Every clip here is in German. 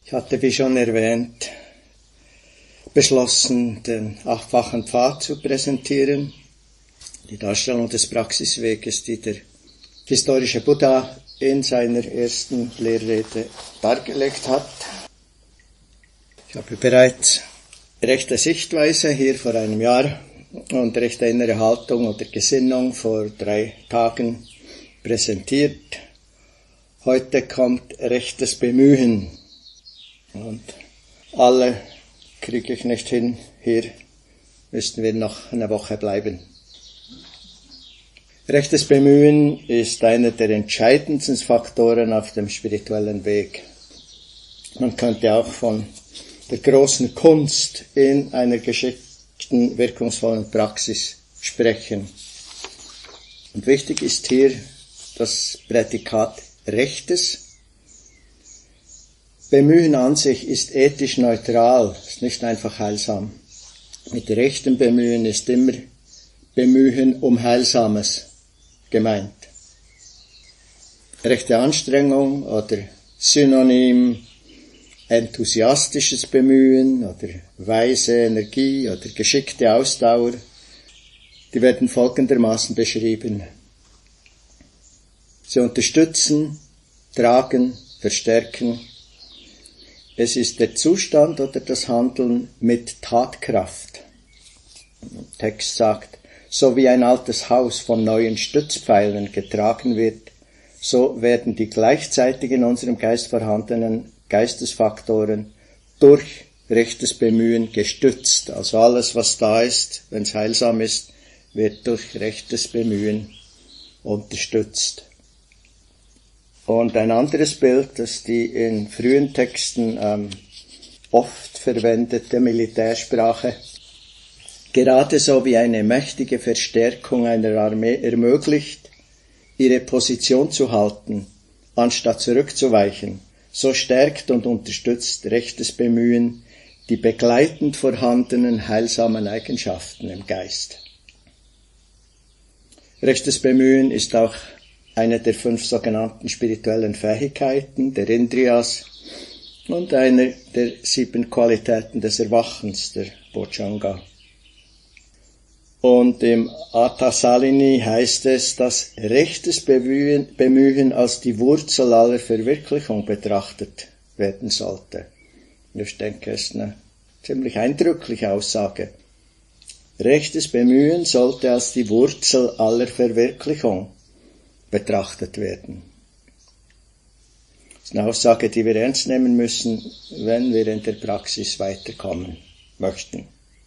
Ich hatte, wie schon erwähnt, beschlossen, den 8-fachen Pfad zu präsentieren, die Darstellung des Praxisweges, die der historische Buddha in seiner ersten Lehrrede dargelegt hat. Ich habe bereits rechte Sichtweise hier vor einem Jahr und rechte innere Haltung oder Gesinnung vor 3 Tagen präsentiert. Heute kommt rechtes Bemühen. Und alle kriege ich nicht hin. Hier müssten wir noch eine Woche bleiben. Rechtes Bemühen ist einer der entscheidendsten Faktoren auf dem spirituellen Weg. Man könnte auch von der großen Kunst in einer geschickten, wirkungsvollen Praxis sprechen. Und wichtig ist hier das Prädikat Rechtes. Bemühen an sich ist ethisch neutral, ist nicht einfach heilsam. Mit rechtem Bemühen ist immer Bemühen um Heilsames gemeint. Rechte Anstrengung oder Synonym enthusiastisches Bemühen oder weise Energie oder geschickte Ausdauer, die werden folgendermaßen beschrieben. Sie unterstützen, tragen, verstärken. Es ist der Zustand oder das Handeln mit Tatkraft. Der Text sagt, so wie ein altes Haus von neuen Stützpfeilern getragen wird, so werden die gleichzeitig in unserem Geist vorhandenen Geistesfaktoren durch rechtes Bemühen gestützt. Also alles, was da ist, wenn es heilsam ist, wird durch rechtes Bemühen unterstützt. Und ein anderes Bild, das die in frühen Texten oft verwendete Militärsprache, gerade so wie eine mächtige Verstärkung einer Armee ermöglicht, ihre Position zu halten, anstatt zurückzuweichen, so stärkt und unterstützt rechtes Bemühen die begleitend vorhandenen heilsamen Eigenschaften im Geist. Rechtes Bemühen ist auch eine der 5 sogenannten spirituellen Fähigkeiten, der Indriyas, und eine der 7 Qualitäten des Erwachens, der Bojjhanga. Und im Athasalini heißt es, dass rechtes Bemühen als die Wurzel aller Verwirklichung betrachtet werden sollte. Ich denke, es ist eine ziemlich eindrückliche Aussage. Rechtes Bemühen sollte als die Wurzel aller Verwirklichung betrachtet werden. Das ist eine Aussage, die wir ernst nehmen müssen, wenn wir in der Praxis weiterkommen möchten.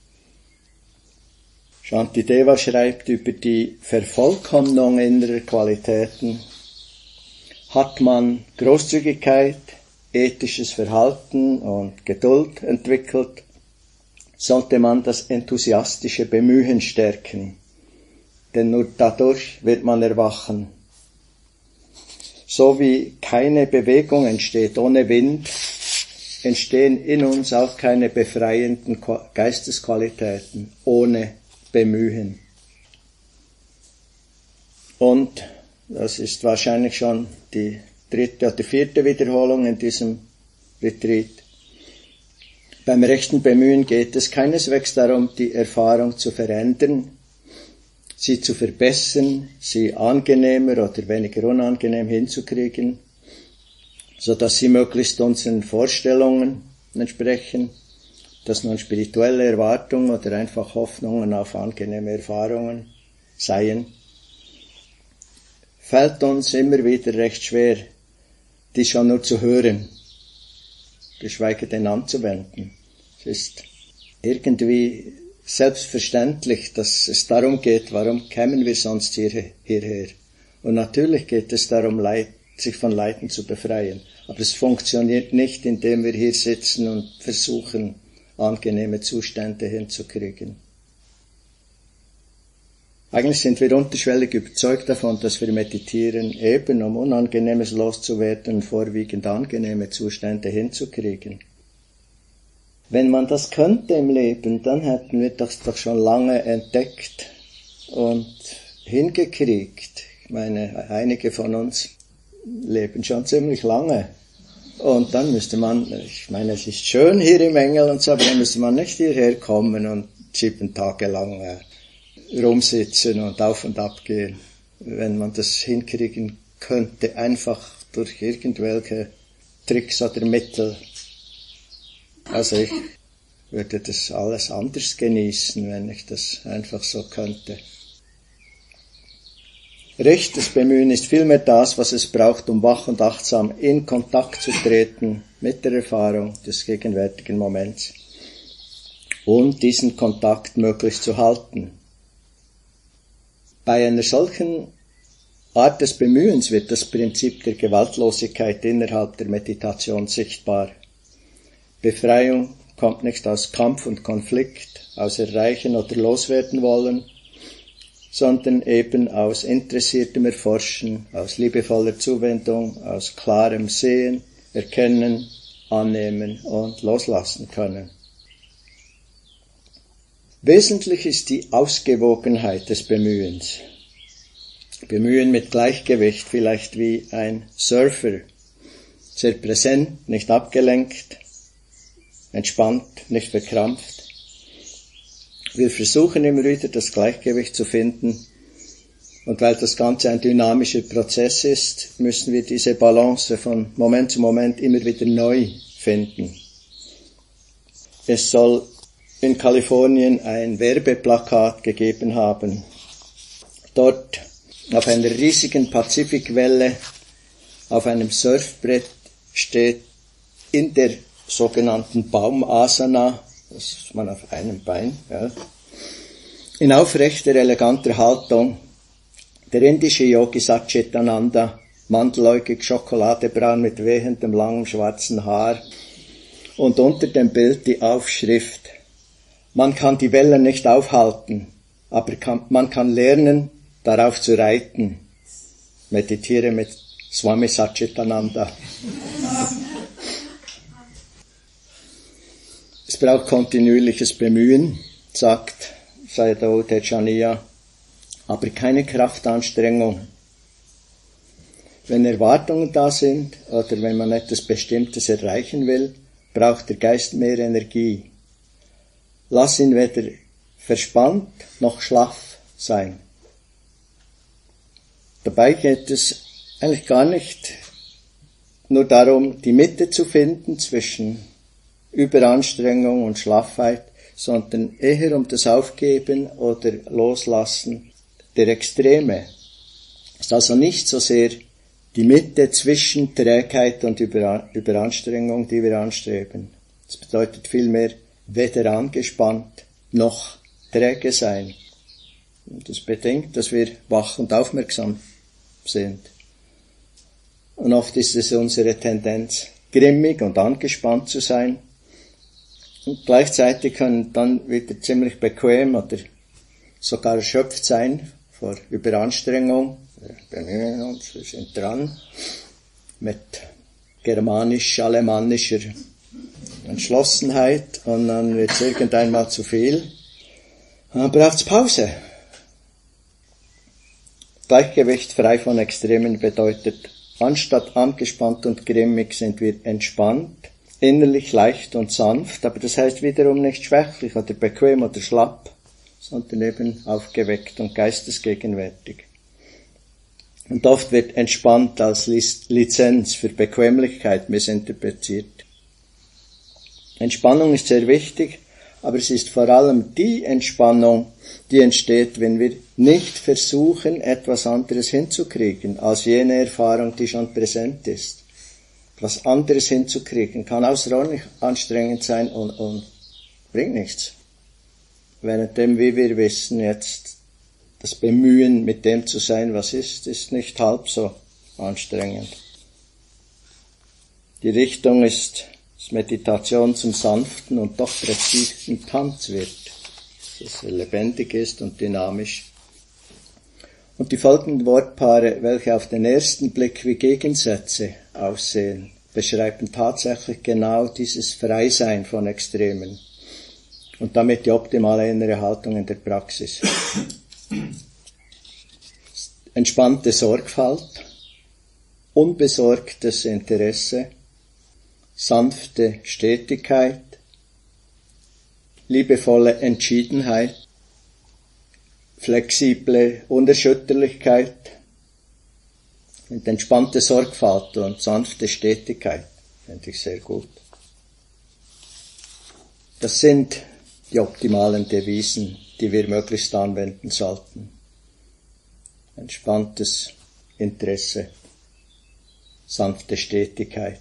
Shantideva schreibt über die Vervollkommnung innerer Qualitäten. Hat man Großzügigkeit, ethisches Verhalten und Geduld entwickelt, sollte man das enthusiastische Bemühen stärken, denn nur dadurch wird man erwachen. So wie keine Bewegung entsteht ohne Wind, entstehen in uns auch keine befreienden Geistesqualitäten ohne Bemühen. Und das ist wahrscheinlich schon die 3. oder 4. Wiederholung in diesem Retreat. Beim rechten Bemühen geht es keineswegs darum, die Erfahrung zu verändern, sie zu verbessern, sie angenehmer oder weniger unangenehm hinzukriegen, so dass sie möglichst unseren Vorstellungen entsprechen, dass nun spirituelle Erwartungen oder einfach Hoffnungen auf angenehme Erfahrungen seien, fällt uns immer wieder recht schwer, die schon nur zu hören, geschweige denn anzuwenden. Es ist irgendwie selbstverständlich, dass es darum geht, warum kämen wir sonst hierher? Und natürlich geht es darum, sich von Leiden zu befreien. Aber es funktioniert nicht, indem wir hier sitzen und versuchen, angenehme Zustände hinzukriegen. Eigentlich sind wir unterschwellig überzeugt davon, dass wir meditieren, eben um Unangenehmes loszuwerden und vorwiegend angenehme Zustände hinzukriegen. Wenn man das könnte im Leben, dann hätten wir das doch schon lange entdeckt und hingekriegt. Ich meine, einige von uns leben schon ziemlich lange Und dann müsste man, ich meine, es ist schön hier im Engel und so, aber dann müsste man nicht hierher kommen und 7 Tage lang rumsitzen und auf und ab gehen. Wenn man das hinkriegen könnte, einfach durch irgendwelche Tricks oder Mittel. Also ich würde das alles anders genießen, wenn ich das einfach so könnte. Rechtes Bemühen ist vielmehr das, was es braucht, um wach und achtsam in Kontakt zu treten mit der Erfahrung des gegenwärtigen Moments und diesen Kontakt möglichst zu halten. Bei einer solchen Art des Bemühens wird das Prinzip der Gewaltlosigkeit innerhalb der Meditation sichtbar. Befreiung kommt nicht aus Kampf und Konflikt, aus Erreichen oder Loswerden wollen, sondern eben aus interessiertem Erforschen, aus liebevoller Zuwendung, aus klarem Sehen, Erkennen, Annehmen und Loslassen können. Wesentlich ist die Ausgewogenheit des Bemühens. Bemühen mit Gleichgewicht, vielleicht wie ein Surfer, sehr präsent, nicht abgelenkt, entspannt, nicht verkrampft. Wir versuchen immer wieder, das Gleichgewicht zu finden. Und weil das Ganze ein dynamischer Prozess ist, müssen wir diese Balance von Moment zu Moment immer wieder neu finden. Es soll in Kalifornien ein Werbeplakat gegeben haben. Dort auf einer riesigen Pazifikwelle, auf einem Surfbrett steht in der sogenannten Baumasana, das ist man auf einem Bein, ja, in aufrechter, eleganter Haltung, der indische Yogi Satchitananda, mandeläugig, schokoladebraun mit wehendem, langem, schwarzen Haar, und unter dem Bild die Aufschrift: Man kann die Wellen nicht aufhalten, aber man kann lernen, darauf zu reiten. Meditiere mit Swami Satchitananda. Es braucht kontinuierliches Bemühen, sagt Sayadaw Tejaniya, aber keine Kraftanstrengung. Wenn Erwartungen da sind oder wenn man etwas Bestimmtes erreichen will, braucht der Geist mehr Energie. Lass ihn weder verspannt noch schlaff sein. Dabei geht es eigentlich gar nicht nur darum, die Mitte zu finden zwischen Überanstrengung und Schlaffheit, sondern eher um das Aufgeben oder Loslassen der Extreme. Es ist also nicht so sehr die Mitte zwischen Trägheit und Überanstrengung, die wir anstreben. Das bedeutet vielmehr weder angespannt noch träge sein. Und das bedingt, dass wir wach und aufmerksam sind. Und oft ist es unsere Tendenz, grimmig und angespannt zu sein. Und gleichzeitig können dann wieder ziemlich bequem oder sogar erschöpft sein vor Überanstrengung. Wir bemühen uns, wir sind dran mit germanisch-alemannischer Entschlossenheit und dann wird es irgendeinmal zu viel. Und dann braucht es Pause. Gleichgewicht frei von Extremen bedeutet, anstatt angespannt und grimmig sind wir entspannt, innerlich leicht und sanft, aber das heißt wiederum nicht schwächlich oder bequem oder schlapp, sondern eben aufgeweckt und geistesgegenwärtig. Und oft wird entspannt als Lizenz für Bequemlichkeit missinterpretiert. Entspannung ist sehr wichtig, aber es ist vor allem die Entspannung, die entsteht, wenn wir nicht versuchen, etwas anderes hinzukriegen, als jene Erfahrung, die schon präsent ist. Was anderes hinzukriegen kann außerordentlich anstrengend sein und bringt nichts. Währenddem, wie wir wissen, jetzt das Bemühen, mit dem zu sein, was ist nicht halb so anstrengend. Die Richtung ist, dass Meditation zum sanften und doch präzisen Tanz wird, dass er lebendig ist und dynamisch. Und die folgenden Wortpaare, welche auf den ersten Blick wie Gegensätze aussehen, beschreiben tatsächlich genau dieses Freisein von Extremen und damit die optimale innere Haltung in der Praxis. Entspannte Sorgfalt, unbesorgtes Interesse, sanfte Stetigkeit, liebevolle Entschiedenheit, flexible Unerschütterlichkeit und entspannte Sorgfalt und sanfte Stetigkeit. Finde ich sehr gut. Das sind die optimalen Devisen, die wir möglichst anwenden sollten. Entspanntes Interesse, sanfte Stetigkeit.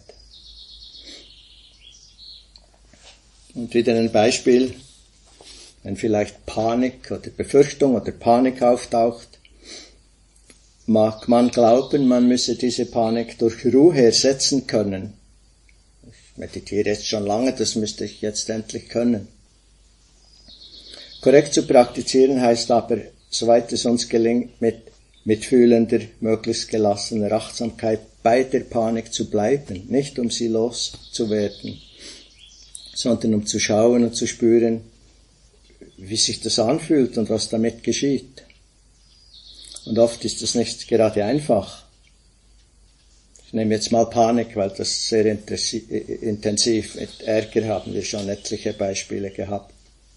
Und wieder ein Beispiel, wenn vielleicht Panik oder Befürchtung oder Panik auftaucht, mag man glauben, man müsse diese Panik durch Ruhe ersetzen können. Ich meditiere jetzt schon lange, das müsste ich jetzt endlich können. Korrekt zu praktizieren heißt aber, soweit es uns gelingt, mit mitfühlender, möglichst gelassener Achtsamkeit bei der Panik zu bleiben, nicht um sie loszuwerden, sondern um zu schauen und zu spüren, wie sich das anfühlt und was damit geschieht. Und oft ist das nicht gerade einfach. Ich nehme jetzt mal Panik, weil das sehr intensiv mit Ärger haben wir schon etliche Beispiele gehabt.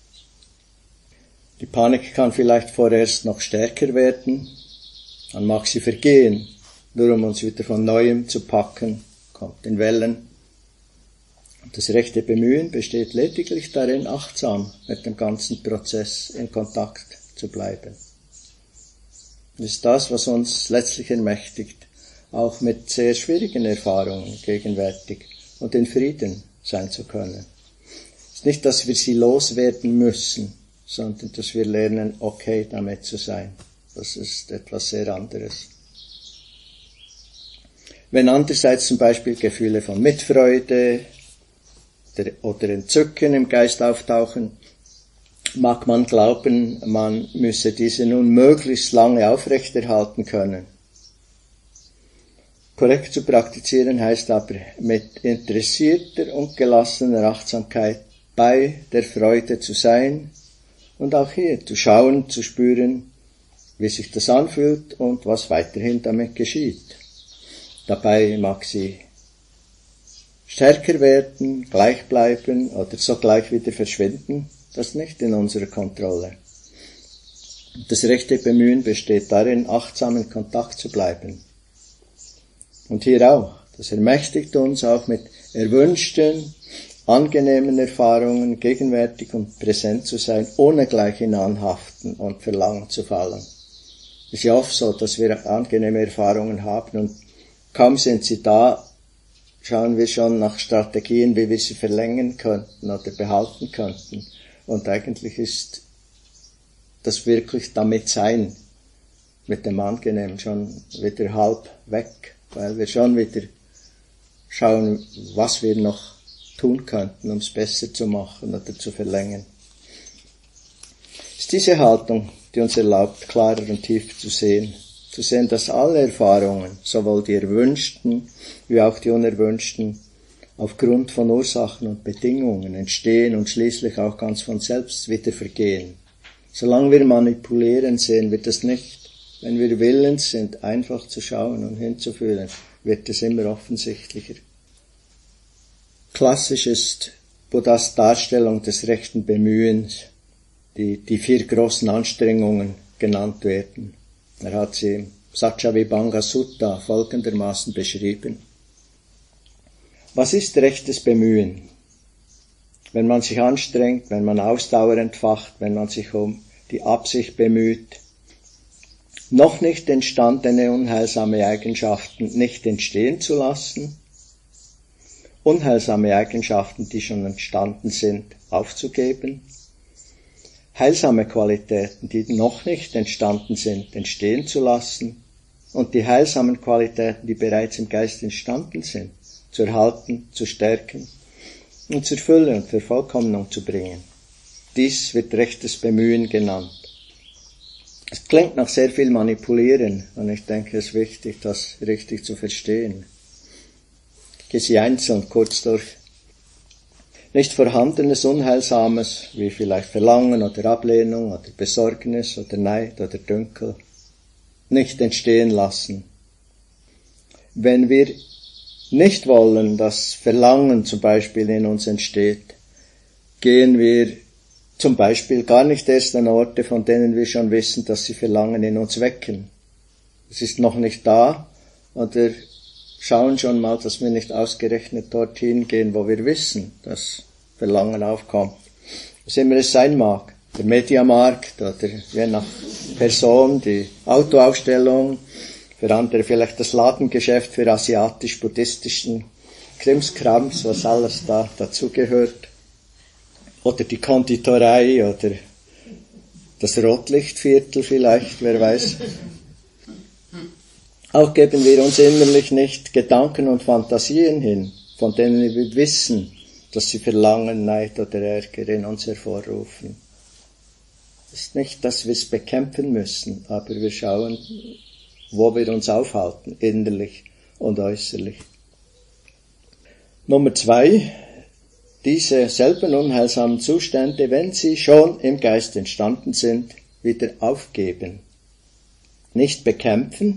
Die Panik kann vielleicht vorerst noch stärker werden, dann mag sie vergehen, nur um uns wieder von Neuem zu packen, kommt in Wellen. Und das rechte Bemühen besteht lediglich darin, achtsam mit dem ganzen Prozess in Kontakt zu bleiben. Das ist das, was uns letztlich ermächtigt, auch mit sehr schwierigen Erfahrungen gegenwärtig und in Frieden sein zu können. Es ist nicht, dass wir sie loswerden müssen, sondern dass wir lernen, okay damit zu sein. Das ist etwas sehr anderes. Wenn andererseits zum Beispiel Gefühle von Mitfreude oder Entzücken im Geist auftauchen, mag man glauben, man müsse diese nun möglichst lange aufrechterhalten können. Korrekt zu praktizieren heißt aber, mit interessierter und gelassener Achtsamkeit bei der Freude zu sein und auch hier zu schauen, zu spüren, wie sich das anfühlt und was weiterhin damit geschieht. Dabei mag sie stärker werden, gleich bleiben oder sogleich wieder verschwinden. Das ist nicht in unserer Kontrolle. Das rechte Bemühen besteht darin, achtsam in Kontakt zu bleiben. Und hier auch. Das ermächtigt uns auch mit erwünschten, angenehmen Erfahrungen gegenwärtig und präsent zu sein, ohne gleich in Anhaften und Verlangen zu fallen. Es ist ja oft so, dass wir angenehme Erfahrungen haben und kaum sind sie da, schauen wir schon nach Strategien, wie wir sie verlängern könnten oder behalten könnten. Und eigentlich ist das wirklich damit sein, mit dem Angenehmen schon wieder halb weg, weil wir schon wieder schauen, was wir noch tun könnten, um es besser zu machen oder zu verlängern. Es ist diese Haltung, die uns erlaubt, klarer und tiefer zu sehen, dass alle Erfahrungen, sowohl die erwünschten wie auch die unerwünschten, aufgrund von Ursachen und Bedingungen entstehen und schließlich auch ganz von selbst wieder vergehen. Solange wir manipulieren, sehen wir das nicht. Wenn wir willens sind, einfach zu schauen und hinzufühlen, wird es immer offensichtlicher. Klassisch ist Buddhas Darstellung des rechten Bemühens, die 4 großen Anstrengungen genannt werden. Er hat sie im Satcavibhanga Sutta folgendermaßen beschrieben. Was ist rechtes Bemühen? Wenn man sich anstrengt, wenn man Ausdauer entfacht, wenn man sich um die Absicht bemüht, noch nicht entstandene unheilsame Eigenschaften nicht entstehen zu lassen, unheilsame Eigenschaften, die schon entstanden sind, aufzugeben, heilsame Qualitäten, die noch nicht entstanden sind, entstehen zu lassen und die heilsamen Qualitäten, die bereits im Geist entstanden sind, zu erhalten, zu stärken und zur Fülle und Vervollkommnung zu bringen. Dies wird rechtes Bemühen genannt. Es klingt nach sehr viel Manipulieren und ich denke, es ist wichtig, das richtig zu verstehen. Ich gehe sie einzeln kurz durch. Nicht vorhandenes Unheilsames, wie vielleicht Verlangen oder Ablehnung oder Besorgnis oder Neid oder Dünkel, nicht entstehen lassen. Wenn wir nicht wollen, dass Verlangen zum Beispiel in uns entsteht, gehen wir zum Beispiel gar nicht erst an Orte, von denen wir schon wissen, dass sie Verlangen in uns wecken. Es ist noch nicht da, oder schauen schon mal, dass wir nicht ausgerechnet dorthin gehen, wo wir wissen, dass Verlangen aufkommt. Was immer es sein mag, der Mediamarkt oder je nach Person die Autoausstellung, für andere vielleicht das Ladengeschäft für asiatisch-buddhistischen Krimskrams, was alles da dazugehört. Oder die Konditorei oder das Rotlichtviertel vielleicht, wer weiß. Auch geben wir uns innerlich nicht Gedanken und Fantasien hin, von denen wir wissen, dass sie Verlangen, Neid oder Ärger in uns hervorrufen. Es ist nicht, dass wir es bekämpfen müssen, aber wir schauen, wo wir uns aufhalten, innerlich und äußerlich. Nummer 2, diese selben unheilsamen Zustände, wenn sie schon im Geist entstanden sind, wieder aufgeben. Nicht bekämpfen,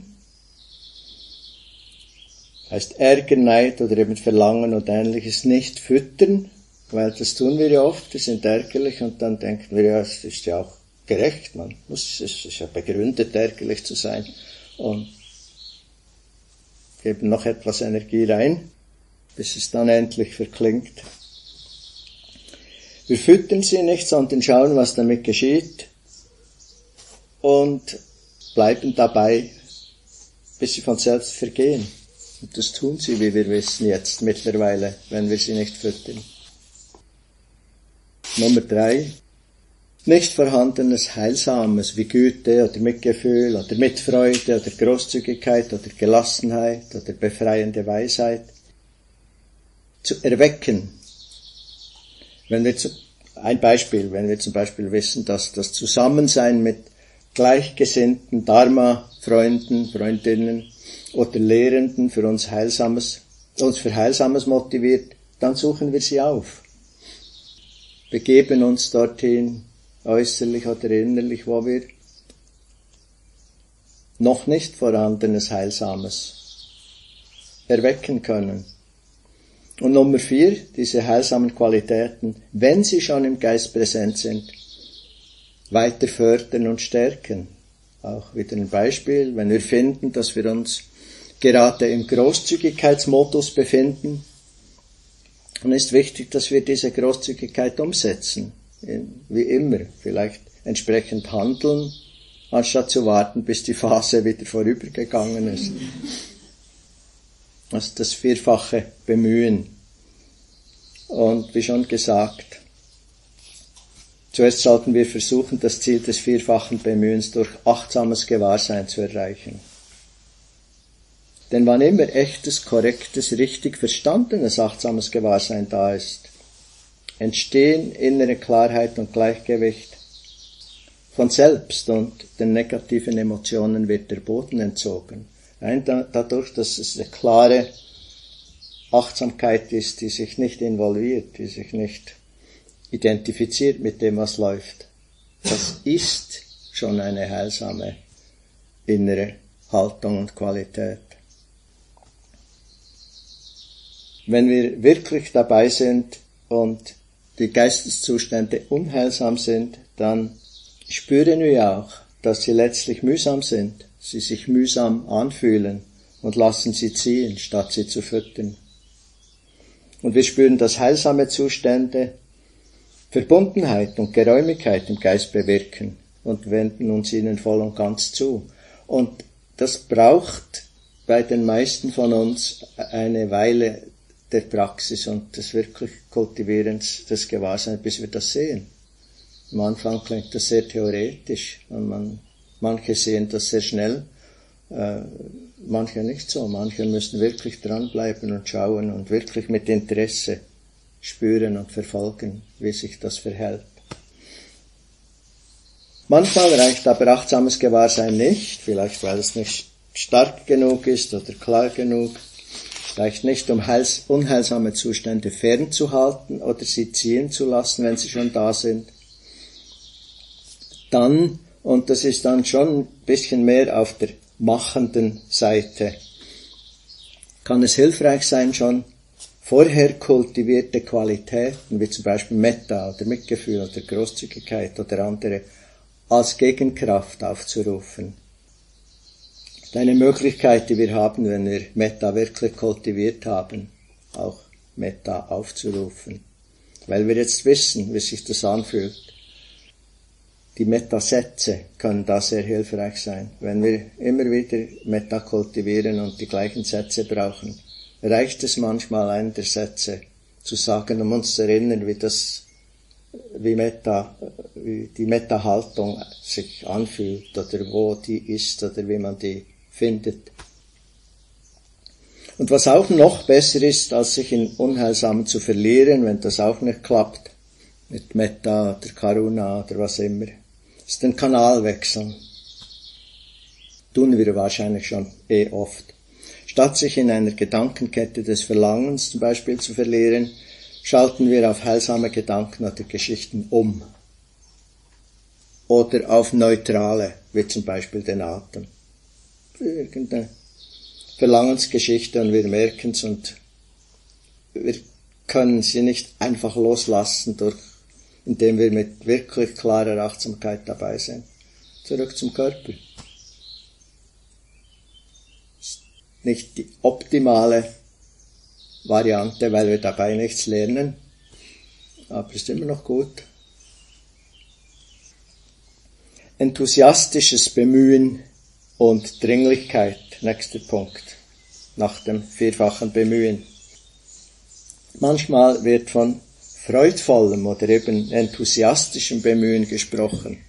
heißt Ärger, Neid oder eben Verlangen und Ähnliches nicht füttern, weil das tun wir ja oft, wir sind ärgerlich und dann denken wir, ja, es ist ja auch gerecht, es ist ja begründet, ärgerlich zu sein und geben noch etwas Energie rein, bis es dann endlich verklingt. Wir füttern sie nicht, sondern schauen, was damit geschieht und bleiben dabei, bis sie von selbst vergehen. Und das tun sie, wie wir wissen jetzt mittlerweile, wenn wir sie nicht füttern. Nummer 3. Nicht vorhandenes Heilsames wie Güte oder Mitgefühl oder Mitfreude oder Großzügigkeit oder Gelassenheit oder befreiende Weisheit zu erwecken. Wenn wir zum Beispiel wissen, dass das Zusammensein mit gleichgesinnten Dharma-Freunden, Freundinnen oder Lehrenden uns für Heilsames motiviert, dann suchen wir sie auf. Begeben uns dorthin, äußerlich oder innerlich, wo wir noch nicht vorhandenes Heilsames erwecken können. Und Nummer 4, diese heilsamen Qualitäten, wenn sie schon im Geist präsent sind, weiter fördern und stärken. Auch wieder ein Beispiel, wenn wir finden, dass wir uns gerade im Großzügigkeitsmodus befinden, dann ist wichtig, dass wir diese Großzügigkeit umsetzen. Wie immer, vielleicht entsprechend handeln, anstatt zu warten, bis die Phase wieder vorübergegangen ist. Also das vierfache Bemühen. Und wie schon gesagt, zuerst sollten wir versuchen, das Ziel des vierfachen Bemühens durch achtsames Gewahrsein zu erreichen. Denn wann immer echtes, korrektes, richtig verstandenes achtsames Gewahrsein da ist, entstehen innere Klarheit und Gleichgewicht von selbst und den negativen Emotionen wird der Boden entzogen. Dadurch, dass es eine klare Achtsamkeit ist, die sich nicht involviert, die sich nicht identifiziert mit dem, was läuft. Das ist schon eine heilsame innere Haltung und Qualität. Wenn wir wirklich dabei sind und die Geisteszustände unheilsam sind, dann spüren wir auch, dass sie letztlich mühsam sind, sie sich mühsam anfühlen und lassen sie ziehen, statt sie zu füttern. Und wir spüren, dass heilsame Zustände Verbundenheit und Geräumigkeit im Geist bewirken und wenden uns ihnen voll und ganz zu. Und das braucht bei den meisten von uns eine Weile der Praxis und des wirklich Kultivierens des Gewahrseins, bis wir das sehen. Am Anfang klingt das sehr theoretisch und manche sehen das sehr schnell, manche nicht so. Manche müssen wirklich dranbleiben und schauen und wirklich mit Interesse spüren und verfolgen, wie sich das verhält. Manchmal reicht aber achtsames Gewahrsein nicht, vielleicht weil es nicht stark genug ist oder klar genug. Reicht nicht, um unheilsame Zustände fernzuhalten oder sie ziehen zu lassen, wenn sie schon da sind. Dann, und das ist dann schon ein bisschen mehr auf der machenden Seite, kann es hilfreich sein, schon vorher kultivierte Qualitäten, wie zum Beispiel Metta oder Mitgefühl oder Großzügigkeit oder andere, als Gegenkraft aufzurufen. Das ist eine Möglichkeit, die wir haben, wenn wir Metta wirklich kultiviert haben, auch Metta aufzurufen. Weil wir jetzt wissen, wie sich das anfühlt. Die Metta-Sätze können da sehr hilfreich sein. Wenn wir immer wieder Metta kultivieren und die gleichen Sätze brauchen, reicht es manchmal, einen der Sätze zu sagen, um uns zu erinnern, wie die Metta-Haltung sich anfühlt oder wo die ist oder wie man die findet. Und was auch noch besser ist, als sich in Unheilsamen zu verlieren, wenn das auch nicht klappt, mit Metta oder Karuna oder was immer, ist den Kanal wechseln. Tun wir wahrscheinlich schon oft. Statt sich in einer Gedankenkette des Verlangens zum Beispiel zu verlieren, schalten wir auf heilsame Gedanken oder Geschichten um. Oder auf neutrale, wie zum Beispiel den Atem. Irgendeine Verlangensgeschichte und wir merken es und wir können sie nicht einfach loslassen, indem wir mit wirklich klarer Achtsamkeit dabei sind. Zurück zum Körper. Nicht die optimale Variante, weil wir dabei nichts lernen, aber ist immer noch gut. Enthusiastisches Bemühen und Dringlichkeit, nächster Punkt, nach dem vierfachen Bemühen. Manchmal wird von freudvollem oder eben enthusiastischem Bemühen gesprochen.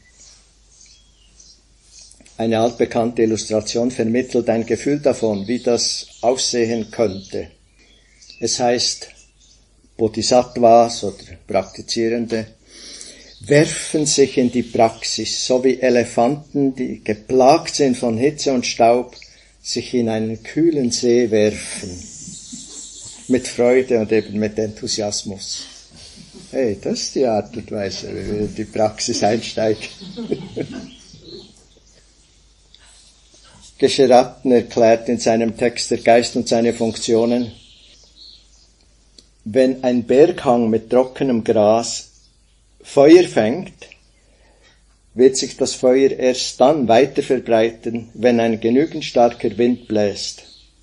Eine altbekannte Illustration vermittelt ein Gefühl davon, wie das aussehen könnte. Es heißt, Bodhisattvas oder Praktizierende werfen sich in die Praxis, so wie Elefanten, die geplagt sind von Hitze und Staub, sich in einen kühlen See werfen. Mit Freude und eben mit Enthusiasmus. Hey, das ist die Art und Weise, wie wir in die Praxis einsteigen. Geshe-Ratten erklärt in seinem Text Der Geist und seine Funktionen, wenn ein Berghang mit trockenem Gras Feuer fängt, wird sich das Feuer erst dann weiter verbreiten, wenn ein genügend starker Wind bläst.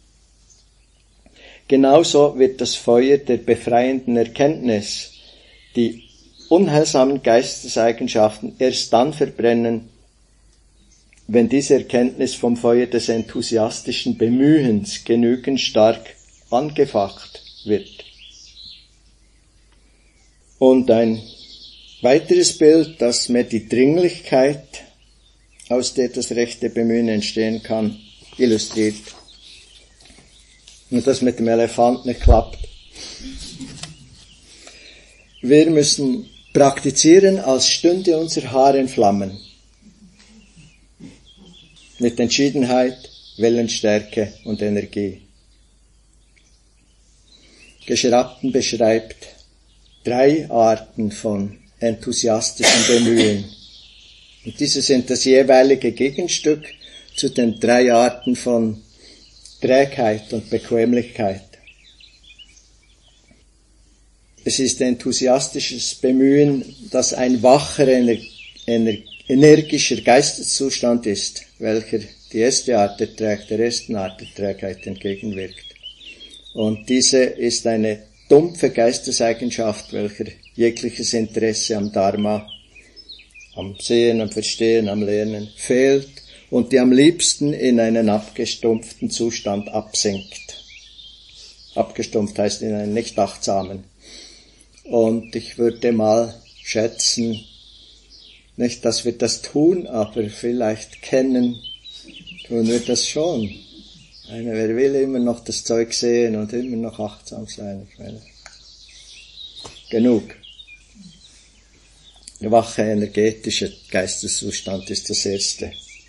Genauso wird das Feuer der befreienden Erkenntnis, die unheilsamen Geisteseigenschaften, erst dann verbrennen, wenn diese Erkenntnis vom Feuer des enthusiastischen Bemühens genügend stark angefacht wird. Und ein weiteres Bild, das mir die Dringlichkeit, aus der das rechte Bemühen entstehen kann, illustriert. Und das mit dem Elefant nicht klappt. Wir müssen praktizieren, als stünde unser Haar in Flammen. Mit Entschiedenheit, Willensstärke und Energie. Geshe-Ratten beschreibt 3 Arten von enthusiastischem Bemühen. Und diese sind das jeweilige Gegenstück zu den 3 Arten von Trägheit und Bequemlichkeit. Es ist enthusiastisches Bemühen, das ein wacher, energischer Geisteszustand ist, welcher die erste Art der ersten Art der Trägheit entgegenwirkt. Und diese ist eine dumpfe Geisteseigenschaft, welcher jegliches Interesse am Dharma, am Sehen, am Verstehen, am Lernen fehlt und die am liebsten in einen abgestumpften Zustand absinkt. Abgestumpft heißt in einen nicht achtsamen. Und ich würde mal schätzen, nicht, dass wir das tun, aber vielleicht tun wir das schon. Wer will immer noch das Zeug sehen und immer noch achtsam sein? Ich meine, genug. Der wache, energetische Geisteszustand ist das erste.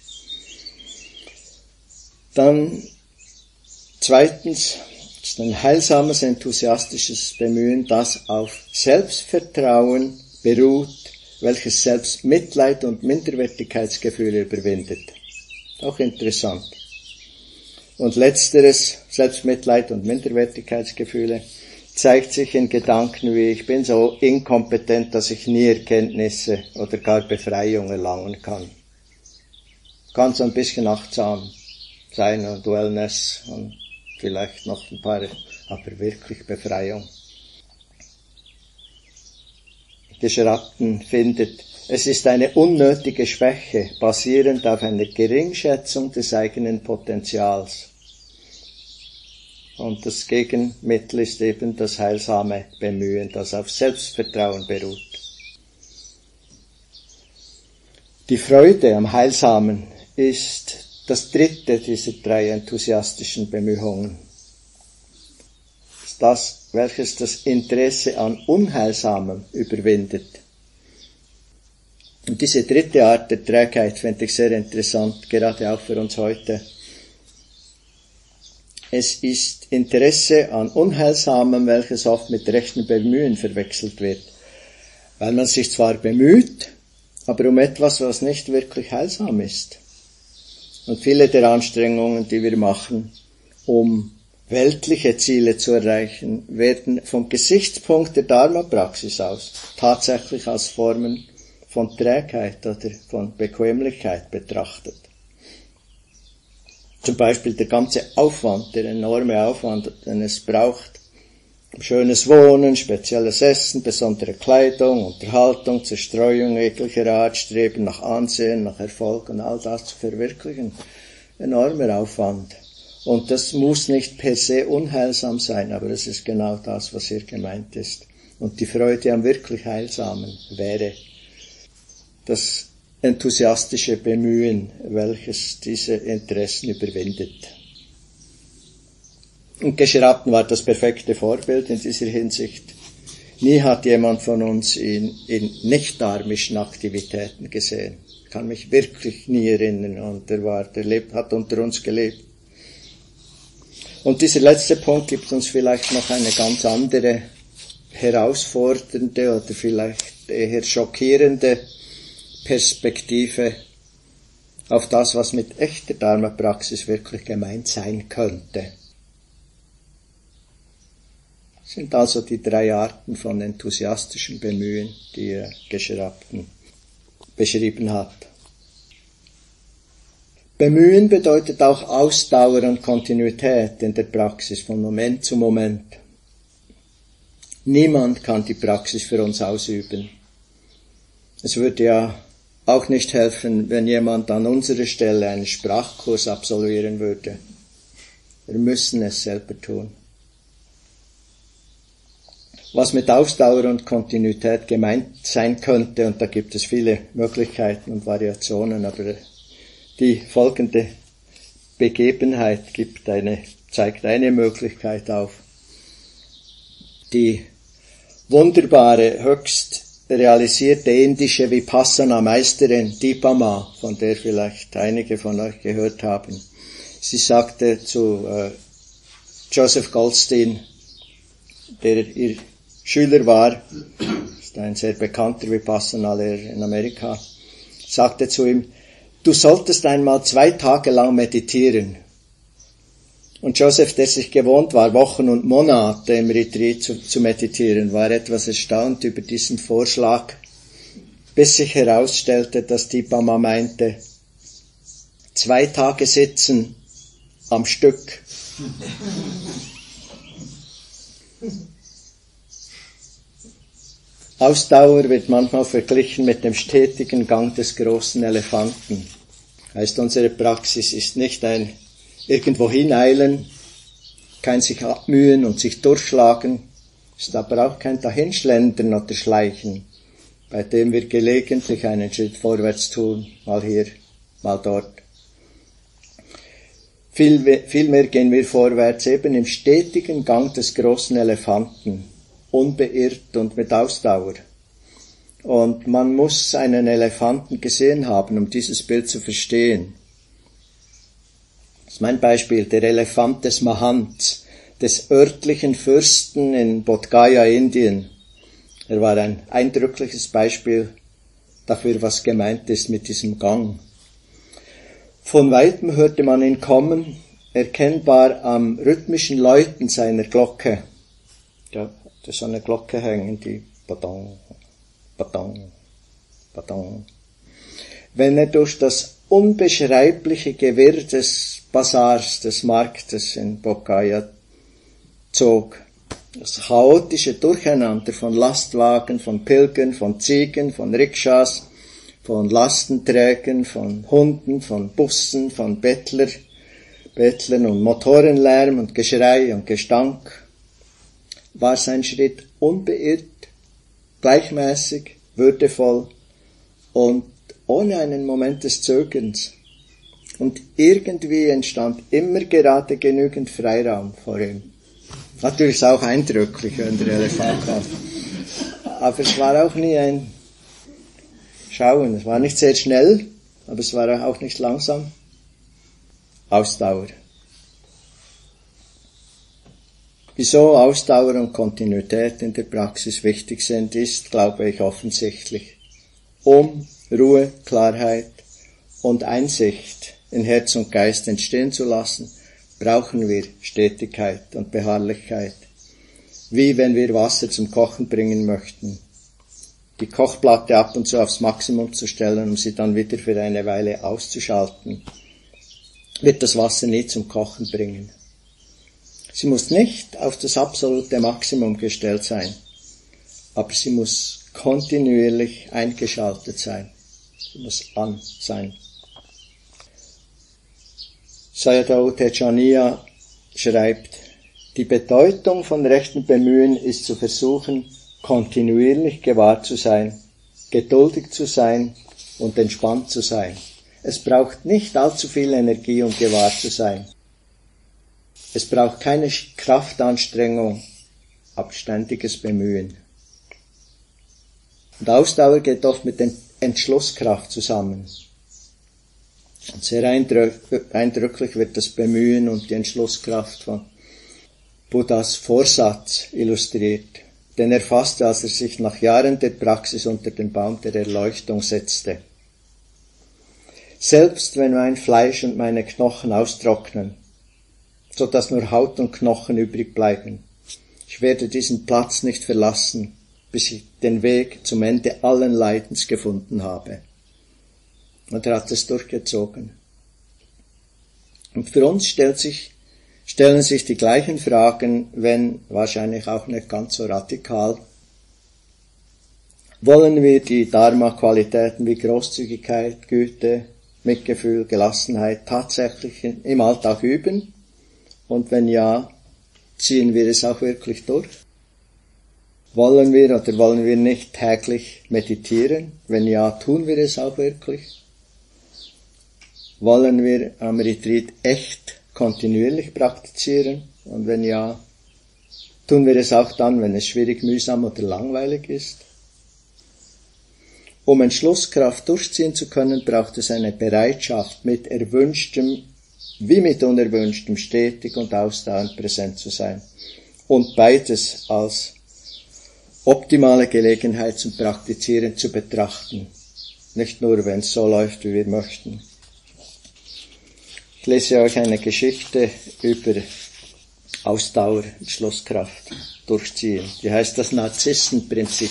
Dann, zweitens, ist ein heilsames, enthusiastisches Bemühen, das auf Selbstvertrauen beruht, welches Selbstmitleid und Minderwertigkeitsgefühle überwindet. Auch interessant. Und letzteres, Selbstmitleid und Minderwertigkeitsgefühle, zeigt sich in Gedanken wie, ich bin so inkompetent, dass ich nie Erkenntnisse oder gar Befreiung erlangen kann. Kann so ein bisschen achtsam sein und Wellness und vielleicht noch ein paar, aber wirklich Befreiung. Geschratten findet, es ist eine unnötige Schwäche, basierend auf einer Geringschätzung des eigenen Potenzials. Und das Gegenmittel ist eben das heilsame Bemühen, das auf Selbstvertrauen beruht. Die Freude am Heilsamen ist das dritte dieser drei enthusiastischen Bemühungen. Das, welches das Interesse an Unheilsamem überwindet. Und diese dritte Art der Trägheit finde ich sehr interessant, gerade auch für uns heute. Es ist Interesse an Unheilsamem, welches oft mit rechtem Bemühen verwechselt wird. Weil man sich zwar bemüht, aber um etwas, was nicht wirklich heilsam ist. Und viele der Anstrengungen, die wir machen, um weltliche Ziele zu erreichen, werden vom Gesichtspunkt der Dharma-Praxis aus tatsächlich als Formen von Trägheit oder von Bequemlichkeit betrachtet. Zum Beispiel der ganze Aufwand, der enorme Aufwand, den es braucht, schönes Wohnen, spezielles Essen, besondere Kleidung, Unterhaltung, Zerstreuung jeglicher Art, Streben nach Ansehen, nach Erfolg und all das zu verwirklichen. Enormer Aufwand. Und das muss nicht per se unheilsam sein, aber es ist genau das, was hier gemeint ist. Und die Freude am wirklich Heilsamen wäre das enthusiastische Bemühen, welches diese Interessen überwindet. Und Geshe-Rabten war das perfekte Vorbild in dieser Hinsicht. Nie hat jemand von uns ihn in nicht-dharmischen Aktivitäten gesehen. Ich kann mich wirklich nie erinnern. Und hat unter uns gelebt. Und dieser letzte Punkt gibt uns vielleicht noch eine ganz andere, herausfordernde oder vielleicht eher schockierende Perspektive auf das, was mit echter Dharma-Praxis wirklich gemeint sein könnte. Das sind also die drei Arten von enthusiastischem Bemühen, die Geshe-Rabten beschrieben hat. Bemühen bedeutet auch Ausdauer und Kontinuität in der Praxis von Moment zu Moment. Niemand kann die Praxis für uns ausüben. Es würde ja auch nicht helfen, wenn jemand an unserer Stelle einen Sprachkurs absolvieren würde. Wir müssen es selber tun. Was mit Ausdauer und Kontinuität gemeint sein könnte, und da gibt es viele Möglichkeiten und Variationen, aber die folgende Begebenheit zeigt eine Möglichkeit auf. Die wunderbare, höchst realisierte indische Vipassana-Meisterin Dipa Ma, von der vielleicht einige von euch gehört haben. Sie sagte zu Joseph Goldstein, der ihr Schüler war, ist ein sehr bekannter Vipassana-Lehrer in Amerika, sagte zu ihm, du solltest einmal 2 Tage lang meditieren. Und Joseph, der sich gewohnt war, Wochen und Monate im Retreat zu meditieren, war etwas erstaunt über diesen Vorschlag, bis sich herausstellte, dass Dipa Ma meinte, 2 Tage sitzen am Stück. Ausdauer wird manchmal verglichen mit dem stetigen Gang des großen Elefanten. Heißt, unsere Praxis ist nicht ein irgendwo hineilen, kein sich abmühen und sich durchschlagen, ist aber auch kein Dahinschlendern oder Schleichen, bei dem wir gelegentlich einen Schritt vorwärts tun, mal hier, mal dort. Vielmehr gehen wir vorwärts eben im stetigen Gang des großen Elefanten, unbeirrt und mit Ausdauer. Und man muss einen Elefanten gesehen haben, um dieses Bild zu verstehen. Das ist mein Beispiel, der Elefant des Mahants, des örtlichen Fürsten in Bodh Gaya, Indien. Er war ein eindrückliches Beispiel dafür, was gemeint ist mit diesem Gang. Von weitem hörte man ihn kommen, erkennbar am rhythmischen Läuten seiner Glocke. Da ist so eine Glocke hängen, die Badong, Badong, Badong. Wenn er durch das unbeschreibliche Gewirr des Bazars, des Marktes in Bodhgaya zog, das chaotische Durcheinander von Lastwagen, von Pilgern, von Ziegen, von Rikschas, von Lastenträgern, von Hunden, von Bussen, von Bettlern und Motorenlärm und Geschrei und Gestank, war sein Schritt unbeirrt, gleichmäßig, würdevoll und ohne einen Moment des Zögerns. Und irgendwie entstand immer gerade genügend Freiraum vor ihm. Natürlich ist es auch eindrücklich, wenn der Elefant kam. Aber es war auch nie ein Schauen. Es war nicht sehr schnell, aber es war auch nicht langsam. Ausdauer. Wieso Ausdauer und Kontinuität in der Praxis wichtig sind, ist, glaube ich, offensichtlich. Um Ruhe, Klarheit und Einsicht in Herz und Geist entstehen zu lassen, brauchen wir Stetigkeit und Beharrlichkeit. Wie wenn wir Wasser zum Kochen bringen möchten. Die Kochplatte ab und zu aufs Maximum zu stellen, um sie dann wieder für eine Weile auszuschalten, wird das Wasser nie zum Kochen bringen. Sie muss nicht auf das absolute Maximum gestellt sein, aber sie muss kontinuierlich eingeschaltet sein. Sie muss an sein. Sayadaw Tejaniya schreibt, die Bedeutung von rechten Bemühen ist zu versuchen, kontinuierlich gewahr zu sein, geduldig zu sein und entspannt zu sein. Es braucht nicht allzu viel Energie, um gewahr zu sein. Es braucht keine Kraftanstrengung, aber ständiges Bemühen. Und Ausdauer geht oft mit der Entschlusskraft zusammen. Und sehr eindrücklich wird das Bemühen und die Entschlusskraft von Buddhas Vorsatz illustriert. Den er fasste, als er sich nach Jahren der Praxis unter den Baum der Erleuchtung setzte. Selbst wenn mein Fleisch und meine Knochen austrocknen, so dass nur Haut und Knochen übrig bleiben, ich werde diesen Platz nicht verlassen, bis ich den Weg zum Ende allen Leidens gefunden habe. Und er hat es durchgezogen. Und für uns stellen sich die gleichen Fragen, wenn wahrscheinlich auch nicht ganz so radikal. Wollen wir die Dharma-Qualitäten wie Großzügigkeit, Güte, Mitgefühl, Gelassenheit tatsächlich im Alltag üben? Und wenn ja, ziehen wir es auch wirklich durch? Wollen wir oder wollen wir nicht täglich meditieren? Wenn ja, tun wir es auch wirklich? Wollen wir am Retreat echt kontinuierlich praktizieren? Und wenn ja, tun wir es auch dann, wenn es schwierig, mühsam oder langweilig ist? Um Entschlusskraft durchziehen zu können, braucht es eine Bereitschaft, mit Erwünschtem wie mit Unerwünschtem stetig und ausdauernd präsent zu sein. Und beides als optimale Gelegenheit zum Praktizieren zu betrachten. Nicht nur, wenn es so läuft, wie wir möchten. Ich lese euch eine Geschichte über Ausdauer, Entschlusskraft, Durchziehen. Die heißt das Narzissenprinzip.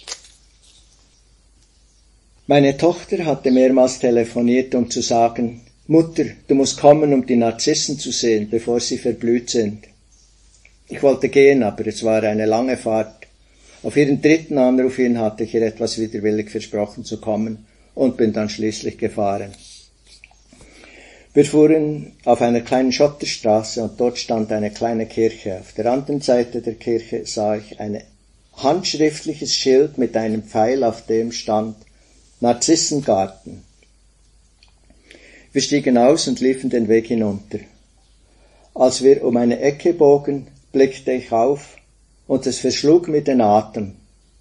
Meine Tochter hatte mehrmals telefoniert, um zu sagen, Mutter, du musst kommen, um die Narzissen zu sehen, bevor sie verblüht sind. Ich wollte gehen, aber es war eine lange Fahrt. Auf ihren dritten Anruf hin hatte ich ihr etwas widerwillig versprochen zu kommen und bin dann schließlich gefahren. Wir fuhren auf einer kleinen Schotterstraße und dort stand eine kleine Kirche. Auf der anderen Seite der Kirche sah ich ein handschriftliches Schild mit einem Pfeil, auf dem stand Narzissengarten. Wir stiegen aus und liefen den Weg hinunter. Als wir um eine Ecke bogen, blickte ich auf und es verschlug mir den Atem.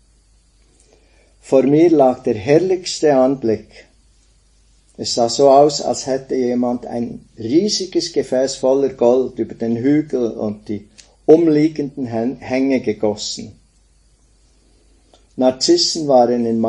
Vor mir lag der herrlichste Anblick. Es sah so aus, als hätte jemand ein riesiges Gefäß voller Gold über den Hügel und die umliegenden Hänge gegossen. Narzissen waren in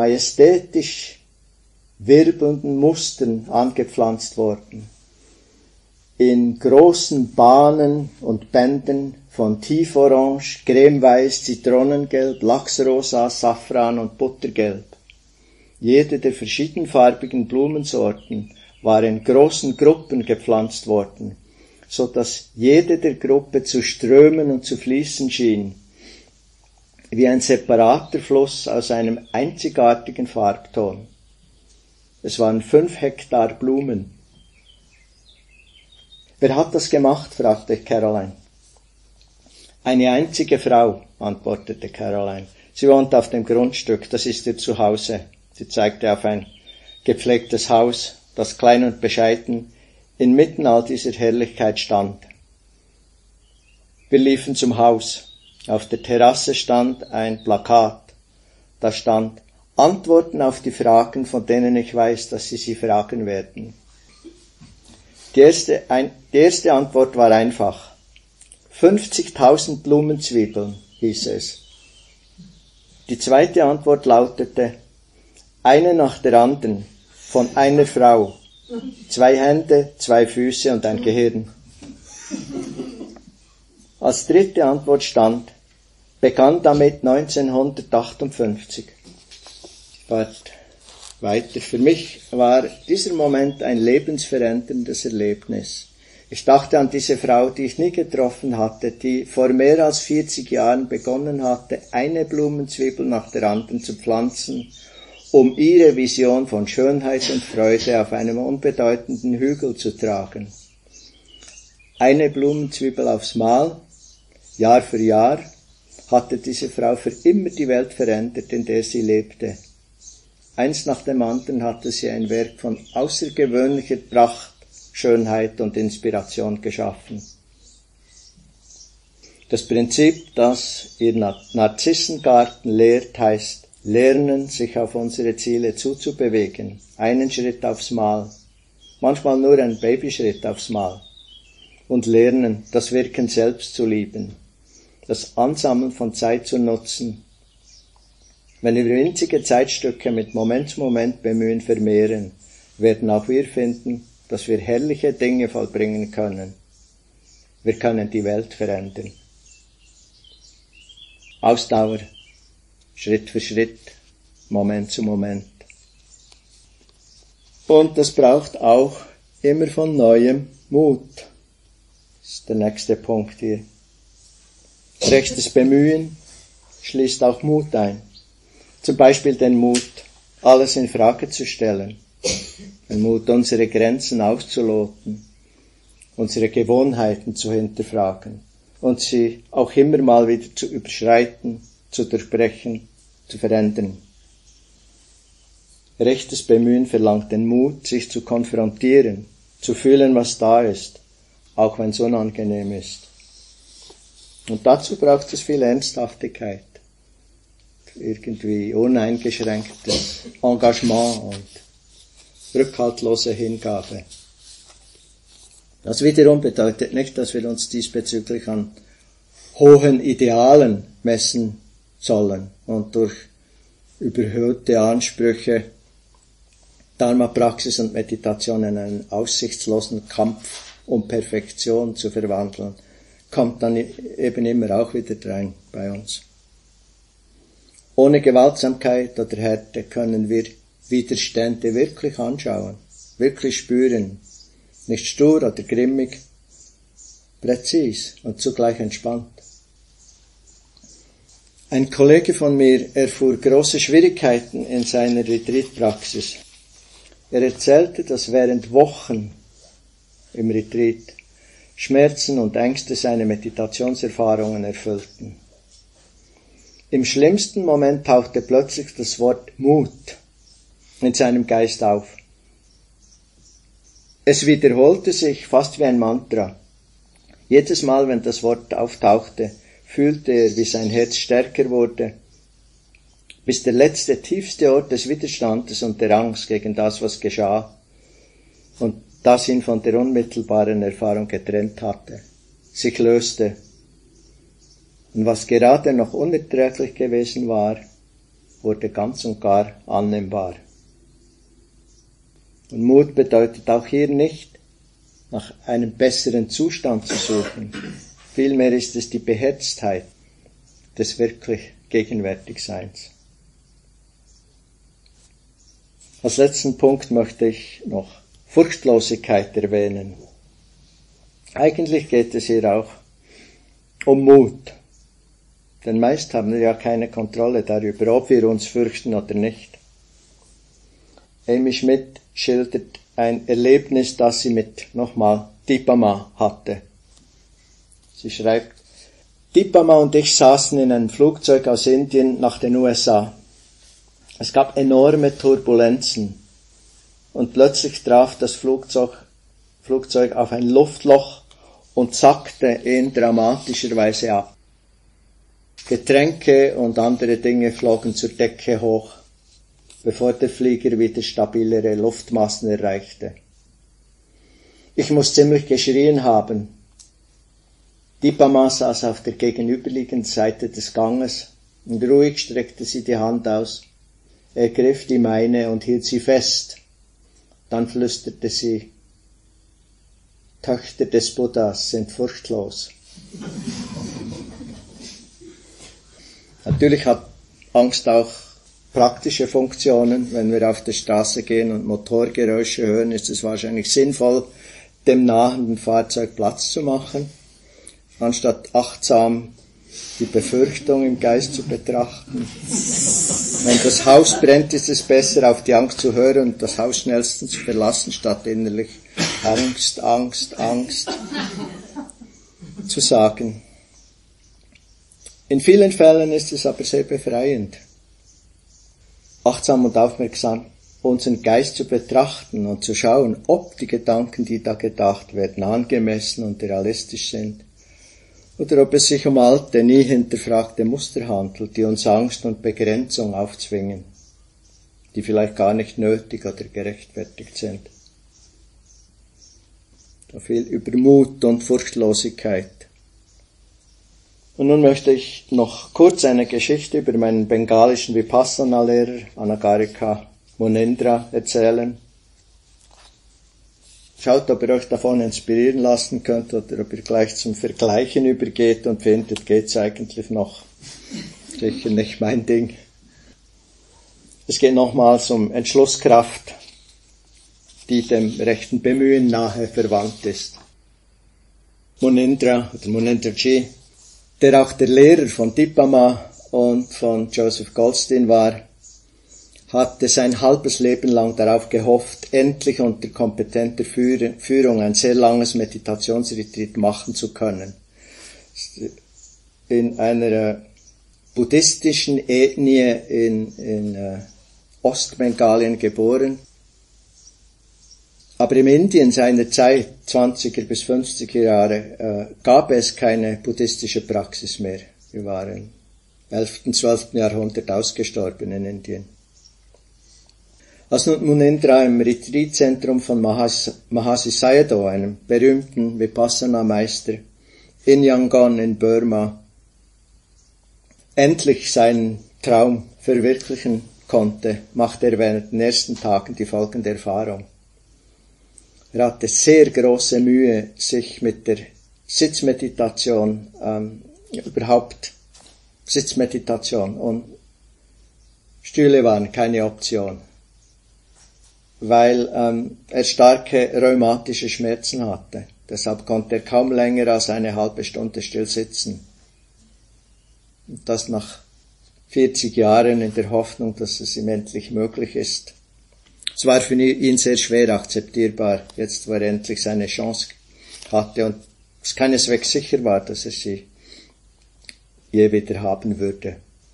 majestätisch wirbelnden Mustern angepflanzt worden. in großen Bahnen und Bändern von Tieforange, Cremeweiß, Zitronengelb, Lachsrosa, Safran und Buttergelb. Jede der verschiedenfarbigen Blumensorten war in großen Gruppen gepflanzt worden, so dass jede der Gruppe zu strömen und zu fließen schien, wie ein separater Fluss aus einem einzigartigen Farbton. Es waren 5 Hektar Blumen. »Wer hat das gemacht?« fragte Caroline. »Eine einzige Frau«, antwortete Caroline. »Sie wohnt auf dem Grundstück, das ist ihr Zuhause.« Sie zeigte auf ein gepflegtes Haus, das klein und bescheiden inmitten all dieser Herrlichkeit stand. Wir liefen zum Haus. Auf der Terrasse stand ein Plakat. Da stand: Antworten auf die Fragen, von denen ich weiß, dass Sie fragen werden. Die erste Antwort war einfach. 50.000 Blumenzwiebeln, hieß es. Die zweite Antwort lautete: eine nach der anderen, von einer Frau. 2 Hände, 2 Füße und ein Gehirn. Als dritte Antwort stand: begann damit 1958. Weiter. Für mich war dieser Moment ein lebensveränderndes Erlebnis. Ich dachte an diese Frau, die ich nie getroffen hatte, die vor mehr als 40 Jahren begonnen hatte, eine Blumenzwiebel nach der anderen zu pflanzen, um ihre Vision von Schönheit und Freude auf einem unbedeutenden Hügel zu tragen. Eine Blumenzwiebel aufs Mal, Jahr für Jahr, hatte diese Frau für immer die Welt verändert, in der sie lebte. Eins nach dem anderen hatte sie ein Werk von außergewöhnlicher Pracht, Schönheit und Inspiration geschaffen. Das Prinzip, das ihr Narzissengarten lehrt, heißt: lernen, sich auf unsere Ziele zuzubewegen, einen Schritt aufs Mal, manchmal nur ein Babyschritt aufs Mal, und lernen, das Wirken selbst zu lieben, das Ansammeln von Zeit zu nutzen. Wenn wir winzige Zeitstücke mit Moment zu Moment Bemühen vermehren, werden auch wir finden, dass wir herrliche Dinge vollbringen können. Wir können die Welt verändern. Ausdauer, Schritt für Schritt, Moment zu Moment. Und das braucht auch immer von Neuem Mut. Das ist der nächste Punkt hier. Rechtes Bemühen schließt auch Mut ein. Zum Beispiel den Mut, alles in Frage zu stellen. Den Mut, unsere Grenzen auszuloten, unsere Gewohnheiten zu hinterfragen und sie auch immer mal wieder zu überschreiten, zu durchbrechen, zu verändern. Rechtes Bemühen verlangt den Mut, sich zu konfrontieren, zu fühlen, was da ist, auch wenn es unangenehm ist. Und dazu braucht es viel Ernsthaftigkeit, irgendwie uneingeschränktes Engagement und rückhaltlose Hingabe. Das wiederum bedeutet nicht, dass wir uns diesbezüglich an hohen Idealen messen sollen und durch überhöhte Ansprüche Dharma-Praxis und Meditation in einen aussichtslosen Kampf um Perfektion zu verwandeln, kommt dann eben immer auch wieder rein bei uns. Ohne Gewaltsamkeit oder Härte können wir Widerstände wirklich anschauen, wirklich spüren, nicht stur oder grimmig, präzis und zugleich entspannt. Ein Kollege von mir erfuhr große Schwierigkeiten in seiner Retreat-Praxis. Er erzählte, dass während Wochen im Retreat Schmerzen und Ängste seine Meditationserfahrungen erfüllten. Im schlimmsten Moment tauchte plötzlich das Wort Mut in seinem Geist auf. Es wiederholte sich fast wie ein Mantra. Jedes Mal, wenn das Wort auftauchte, fühlte er, wie sein Herz stärker wurde, bis der letzte, tiefste Ort des Widerstandes und der Angst gegen das, was geschah und das ihn von der unmittelbaren Erfahrung getrennt hatte, sich löste. Und was gerade noch unerträglich gewesen war, wurde ganz und gar annehmbar. Und Mut bedeutet auch hier nicht, nach einem besseren Zustand zu suchen. Vielmehr ist es die Beherztheit des wirklich Gegenwärtigseins. Als letzten Punkt möchte ich noch Furchtlosigkeit erwähnen. Eigentlich geht es hier auch um Mut. Denn meist haben wir ja keine Kontrolle darüber, ob wir uns fürchten oder nicht. Amy Schmidt schildert ein Erlebnis, das sie mit, nochmal, Dipama hatte. Sie schreibt, Dipama und ich saßen in einem Flugzeug aus Indien nach den USA. Es gab enorme Turbulenzen und plötzlich traf das Flugzeug auf ein Luftloch und sackte in dramatischer Weise ab. Getränke und andere Dinge flogen zur Decke hoch, bevor der Flieger wieder stabilere Luftmassen erreichte. Ich muss ziemlich geschrien haben. Dipama saß auf der gegenüberliegenden Seite des Ganges und ruhig streckte sie die Hand aus. Er griff die meine und hielt sie fest. Dann flüsterte sie, Töchter des Buddhas sind furchtlos. Natürlich hat Angst auch praktische Funktionen. Wenn wir auf der Straße gehen und Motorgeräusche hören, ist es wahrscheinlich sinnvoll, dem nahenden Fahrzeug Platz zu machen, anstatt achtsam die Befürchtung im Geist zu betrachten. Wenn das Haus brennt, ist es besser, auf die Angst zu hören und das Haus schnellstens zu verlassen, statt innerlich Angst, Angst, Angst zu sagen. In vielen Fällen ist es aber sehr befreiend, achtsam und aufmerksam unseren Geist zu betrachten und zu schauen, ob die Gedanken, die da gedacht werden, angemessen und realistisch sind, oder ob es sich um alte, nie hinterfragte Muster handelt, die uns Angst und Begrenzung aufzwingen, die vielleicht gar nicht nötig oder gerechtfertigt sind. So viel über Mut und Furchtlosigkeit. Und nun möchte ich noch kurz eine Geschichte über meinen bengalischen Vipassana-Lehrer Anagarika Munindra erzählen. Schaut, ob ihr euch davon inspirieren lassen könnt oder ob ihr gleich zum Vergleichen übergeht und findet, geht's eigentlich noch. Sicher nicht mein Ding. Es geht nochmals um Entschlusskraft, die dem rechten Bemühen nahe verwandt ist. Munindra oder Munindraji, der auch der Lehrer von Dipama und von Joseph Goldstein war, hatte sein halbes Leben lang darauf gehofft, endlich unter kompetenter Führung ein sehr langes Meditationsretreat machen zu können. In einer buddhistischen Ethnie in Ostbengalien geboren, aber in Indien seiner Zeit, 20er bis 50er Jahre, gab es keine buddhistische Praxis mehr. Wir waren im 11. und 12. Jahrhundert ausgestorben in Indien. Als nun Munindra im Retreatzentrum von Mahasi Sayadaw, einem berühmten Vipassana-Meister in Yangon in Burma, endlich seinen Traum verwirklichen konnte, machte er während den ersten Tagen die folgende Erfahrung. Er hatte sehr große Mühe, sich mit der Sitzmeditation, Sitzmeditation, und Stühle waren keine Option, weil er starke rheumatische Schmerzen hatte. Deshalb konnte er kaum länger als eine halbe Stunde still sitzen. Und das nach 40 Jahren in der Hoffnung, dass es ihm endlich möglich ist. Es war für ihn sehr schwer akzeptierbar, jetzt wo er endlich seine Chance hatte und es keineswegs sicher war, dass er sie je wieder haben würde.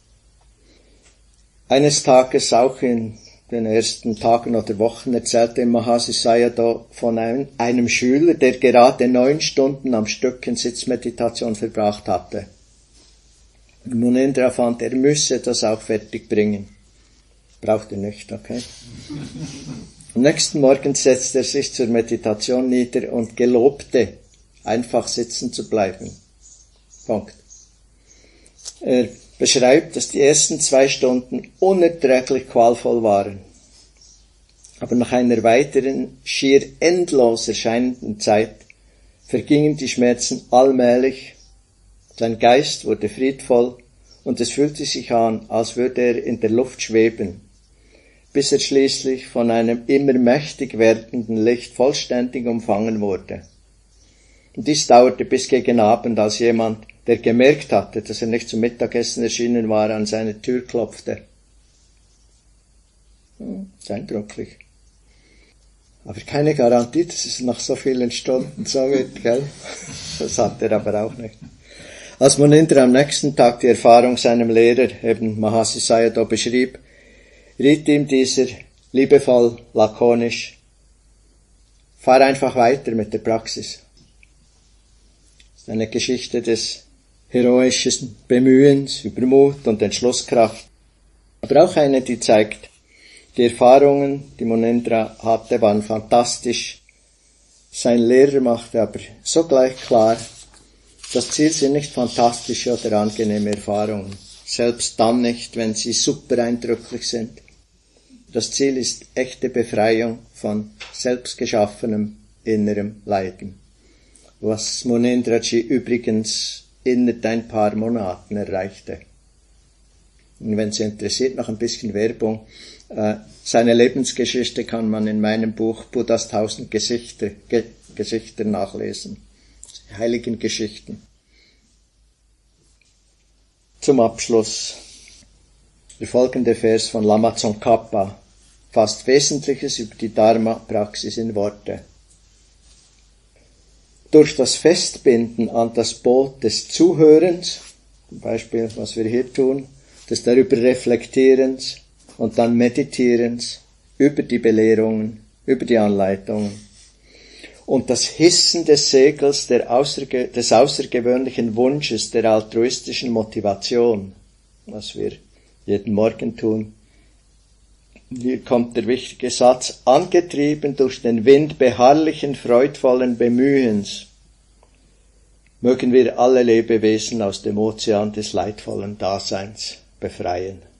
Eines Tages, auch in den ersten Tagen oder Wochen, erzählte Mahasi Sayadaw von einem Schüler, der gerade 9 Stunden am Stück in Sitzmeditation verbracht hatte. Munindra fand, er müsse das auch fertig bringen. Braucht er nicht, okay? Am nächsten Morgen setzte er sich zur Meditation nieder und gelobte, einfach sitzen zu bleiben. Punkt. Er beschreibt, dass die ersten 2 Stunden unerträglich qualvoll waren. Aber nach einer weiteren, schier endlos erscheinenden Zeit vergingen die Schmerzen allmählich, sein Geist wurde friedvoll und es fühlte sich an, als würde er in der Luft schweben, bis er schließlich von einem immer mächtig werdenden Licht vollständig umfangen wurde. Und dies dauerte bis gegen Abend, als jemand, der gemerkt hatte, dass er nicht zum Mittagessen erschienen war, an seine Tür klopfte. Ist eindrücklich. Aber keine Garantie, dass es nach so vielen Stunden so wird, gell? Das hat er aber auch nicht. Als Munindra am nächsten Tag die Erfahrung seinem Lehrer, eben Mahasi Sayadaw, beschrieb, riet ihm dieser liebevoll, lakonisch, fahr einfach weiter mit der Praxis. Das ist eine Geschichte des heroischen Bemühens, Übermut und Entschlusskraft, aber auch eine, die zeigt, die Erfahrungen, die Munindra hatte, waren fantastisch. Sein Lehrer machte aber sogleich klar, das Ziel sind nicht fantastische oder angenehme Erfahrungen, selbst dann nicht, wenn sie super eindrücklich sind. Das Ziel ist echte Befreiung von selbstgeschaffenem innerem Leiden, was Munindraji übrigens innerhalb ein paar Monaten erreichte. Und wenn Sie interessiert, noch ein bisschen Werbung. Seine Lebensgeschichte kann man in meinem Buch Buddhas 1000 Gesichter nachlesen. Heiligen Geschichten. Zum Abschluss. Der folgende Vers von Lama Tsongkhapa fasst Wesentliches über die Dharma-Praxis in Worte. Durch das Festbinden an das Boot des Zuhörens, zum Beispiel, was wir hier tun, des darüber Reflektierens und dann Meditierens über die Belehrungen, über die Anleitungen und das Hissen des Segels des außergewöhnlichen Wunsches, der altruistischen Motivation, was wir jeden Morgen tun. Hier kommt der wichtige Satz, angetrieben durch den Wind beharrlichen, freudvollen Bemühens, mögen wir alle Lebewesen aus dem Ozean des leidvollen Daseins befreien.